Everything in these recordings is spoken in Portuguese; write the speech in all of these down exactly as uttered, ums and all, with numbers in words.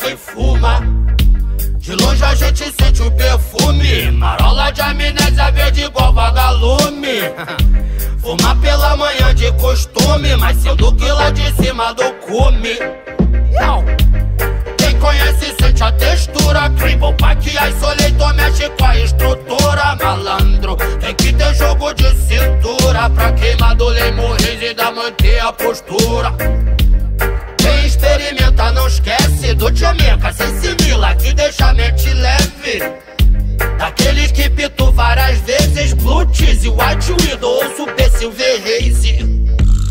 quem fuma. De longe a gente sente o perfume, marola de amnésia verde igual vagalume. Fumar pela manhã de costume, mas sendo que lá de cima do cume. Quem conhece sente a textura, Crimbal, Paquiai, Soleito mexe com a estrutura. Malandro, tem que ter jogo de cintura pra queimar do lemo e da manter a postura. Quem experimenta não esquece do Jamaica, sem simila que deixa a mente leve. Daqueles que pitu várias vezes, Blue Cheese, White Widow ou Super Silver Haze.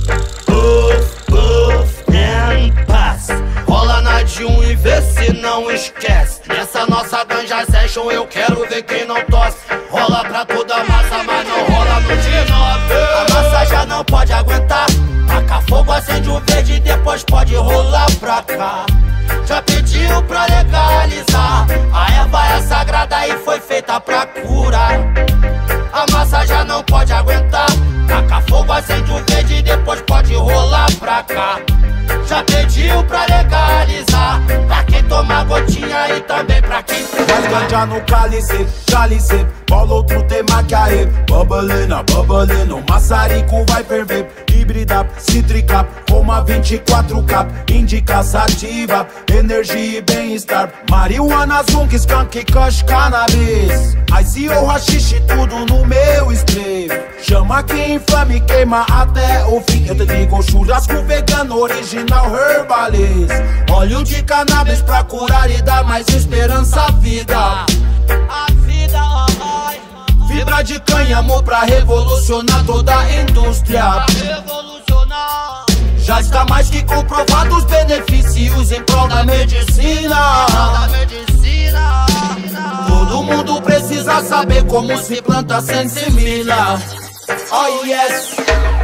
Puff, puff and pass, rola na de um e vê se não esquece. Nessa nossa ganja session eu quero ver quem não tosse. Rola pra toda a massa, mas não rola no de nove. A massa já não pode aguentar. Taca fogo, acende o verde, depois pode rolar pra cá. Já pediu pra legalizar, a erva é sagrada e foi feita pra curar. A massa já não pode aguentar. Taca fogo, acende o verde, depois pode rolar pra cá. Já pediu pra legalizar, pra quem toma gotinha e também pra quem fuma. Faz ganja no cálice, cálice, bola outro tema que aí. Bubbling, bubbling, o maçarico vai ferver. Híbrida, cítrica, Roma vinte e quatro K, indica sativa, energia e bem-estar. Marihuana, zunk, skunk, kush, cannabis, I C O, rachixe, tudo no meu spray. Chama que inflame, queima até o fim. Eu te digo churrasco vegano, original herbalist. Óleo de cannabis pra curar e dar mais esperança à vida. A vida, ai. Fibra de cânhamo pra revolucionar toda a indústria. Revolucionar. Já está mais que comprovado os benefícios em prol da medicina. Da medicina. Todo mundo precisa saber como se planta sem semilha. Oh yes.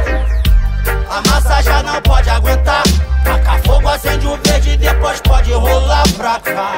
A massa já não pode aguentar. Taca fogo, acende o verde, depois pode rolar pra cá.